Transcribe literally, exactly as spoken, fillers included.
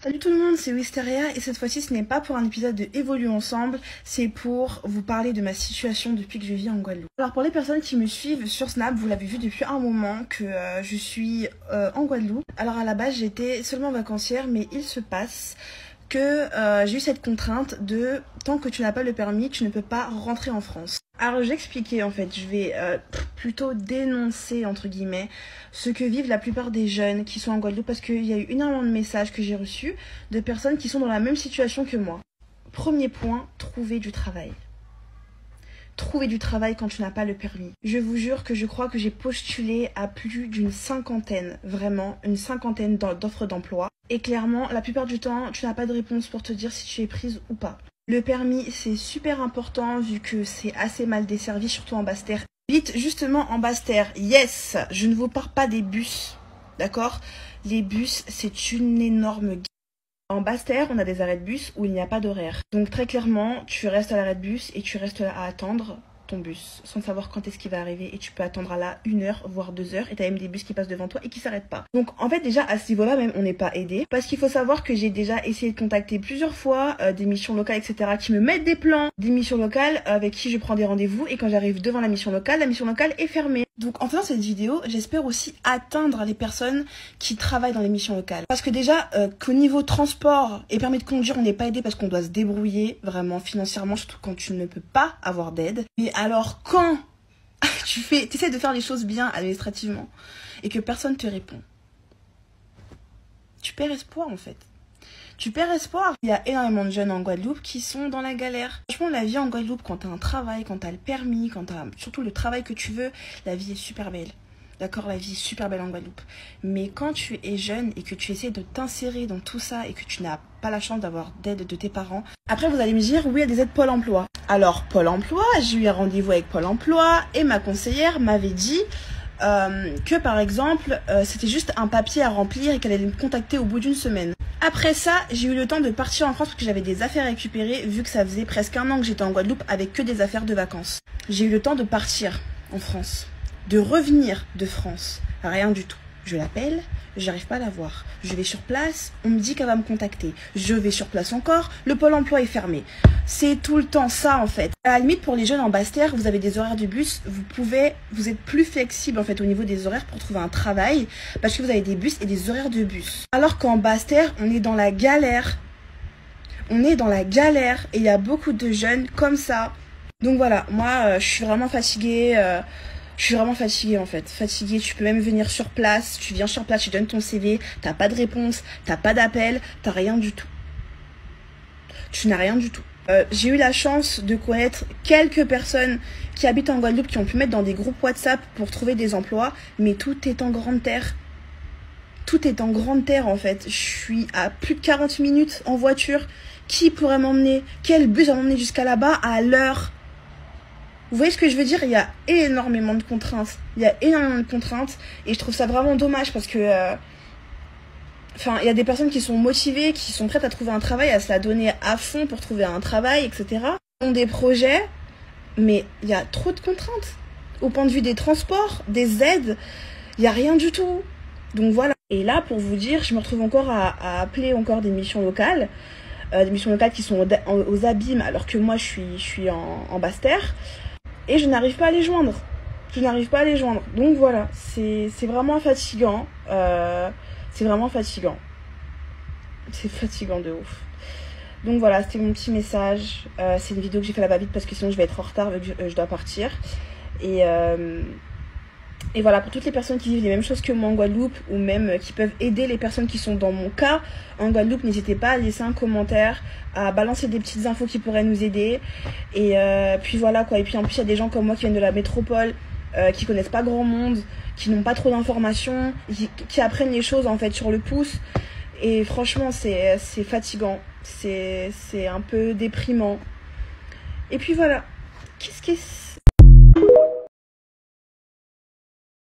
Salut tout le monde, c'est Wisteria et cette fois-ci ce n'est pas pour un épisode de Évolue Ensemble, c'est pour vous parler de ma situation depuis que je vis en Guadeloupe. Alors pour les personnes qui me suivent sur Snap, vous l'avez vu depuis un moment que euh, je suis euh, en Guadeloupe. Alors à la base j'étais seulement vacancière, mais il se passe que euh, j'ai eu cette contrainte de tant que tu n'as pas le permis, tu ne peux pas rentrer en France. Alors je vais expliquer en fait, je vais euh, plutôt dénoncer entre guillemets ce que vivent la plupart des jeunes qui sont en Guadeloupe parce qu'il y a eu énormément de messages que j'ai reçus de personnes qui sont dans la même situation que moi. Premier point, trouver du travail. Trouver du travail quand tu n'as pas le permis. Je vous jure que je crois que j'ai postulé à plus d'une cinquantaine, vraiment, une cinquantaine d'offres d'emploi. Et clairement, la plupart du temps, tu n'as pas de réponse pour te dire si tu es prise ou pas. Le permis, c'est super important vu que c'est assez mal desservi, surtout en Basse-Terre. Vite, justement, en Basse-Terre, yes, je ne vous parle pas des bus, d'accord? Les bus, c'est une énorme guerre. En Basse-Terre, on a des arrêts de bus où il n'y a pas d'horaire. Donc très clairement, tu restes à l'arrêt de bus et tu restes là à attendre ton bus, sans savoir quand est-ce qu'il va arriver, et tu peux attendre à là une heure, voire deux heures, et t'as même des bus qui passent devant toi et qui s'arrêtent pas. Donc en fait déjà à ce niveau-là même on n'est pas aidé, parce qu'il faut savoir que j'ai déjà essayé de contacter plusieurs fois euh, des missions locales, et cetera, qui me mettent des plans, des missions locales avec qui je prends des rendez-vous, et quand j'arrive devant la mission locale, la mission locale est fermée. Donc en faisant cette vidéo, j'espère aussi atteindre les personnes qui travaillent dans les missions locales. Parce que déjà, euh, qu'au niveau transport et permis de conduire, on n'est pas aidé parce qu'on doit se débrouiller vraiment financièrement, surtout quand tu ne peux pas avoir d'aide. Mais alors quand tu fais, tu essaies de faire les choses bien administrativement et que personne te répond, tu perds espoir en fait. Tu perds espoir. Il y a énormément de jeunes en Guadeloupe qui sont dans la galère. Franchement, la vie en Guadeloupe, quand t'as un travail, quand t'as le permis, quand t'as surtout le travail que tu veux, la vie est super belle. D'accord, la vie est super belle en Guadeloupe. Mais quand tu es jeune et que tu essaies de t'insérer dans tout ça et que tu n'as pas la chance d'avoir d'aide de tes parents, après vous allez me dire, oui, il y a des aides Pôle emploi. Alors, Pôle emploi, j'ai eu un rendez-vous avec Pôle emploi et ma conseillère m'avait dit euh, que par exemple, euh, c'était juste un papier à remplir et qu'elle allait me contacter au bout d'une semaine. Après ça, j'ai eu le temps de partir en France parce que j'avais des affaires à récupérer vu que ça faisait presque un an que j'étais en Guadeloupe avec que des affaires de vacances. J'ai eu le temps de partir en France, de revenir de France, rien du tout. Je l'appelle, j'arrive pas à la voir. Je vais sur place, on me dit qu'elle va me contacter. Je vais sur place encore, le Pôle emploi est fermé. C'est tout le temps ça en fait. À la limite pour les jeunes en Basse-Terre, vous avez des horaires de bus, vous pouvez, vous êtes plus flexible en fait au niveau des horaires pour trouver un travail parce que vous avez des bus et des horaires de bus. Alors qu'en Basse-Terre, on est dans la galère. On est dans la galère et il y a beaucoup de jeunes comme ça. Donc voilà, moi euh, je suis vraiment fatiguée. Euh, Je suis vraiment fatiguée en fait, fatiguée, tu peux même venir sur place, tu viens sur place, tu donnes ton C V, t'as pas de réponse, t'as pas d'appel, t'as rien du tout. Tu n'as rien du tout. Euh, j'ai eu la chance de connaître quelques personnes qui habitent en Guadeloupe qui ont pu mettre dans des groupes WhatsApp pour trouver des emplois, mais tout est en grande terre. Tout est en grande terre en fait. Je suis à plus de quarante minutes en voiture. Qui pourrait m'emmener? Quel bus va m'emmener jusqu'à là-bas à l'heure? Vous voyez ce que je veux dire? Il y a énormément de contraintes. Il y a énormément de contraintes. Et je trouve ça vraiment dommage parce que... Euh, enfin, il y a des personnes qui sont motivées, qui sont prêtes à trouver un travail, à se la donner à fond pour trouver un travail, et cetera. Ils ont des projets, mais il y a trop de contraintes. Au point de vue des transports, des aides, il n'y a rien du tout. Donc voilà. Et là, pour vous dire, je me retrouve encore à, à appeler encore des missions locales. Euh, des missions locales qui sont aux, aux abîmes, alors que moi, je suis, je suis en, en Basse-Terre. Et je n'arrive pas à les joindre. Je n'arrive pas à les joindre. Donc voilà, c'est vraiment fatigant. Euh, c'est vraiment fatigant. C'est fatigant de ouf. Donc voilà, c'était mon petit message. Euh, c'est une vidéo que j'ai fait là-bas vite parce que sinon je vais être en retard vu que je, euh, je dois partir. Et, euh, et voilà, pour toutes les personnes qui vivent les mêmes choses que moi en Guadeloupe ou même qui peuvent aider les personnes qui sont dans mon cas en Guadeloupe, n'hésitez pas à laisser un commentaire, à balancer des petites infos qui pourraient nous aider. Et euh, puis voilà quoi. Et puis en plus, il y a des gens comme moi qui viennent de la métropole, euh, qui connaissent pas grand monde, qui n'ont pas trop d'informations, qui, qui apprennent les choses en fait sur le pouce. Et franchement, c'est c'est fatigant. C'est c'est un peu déprimant. Et puis voilà. Qu'est-ce que c'est?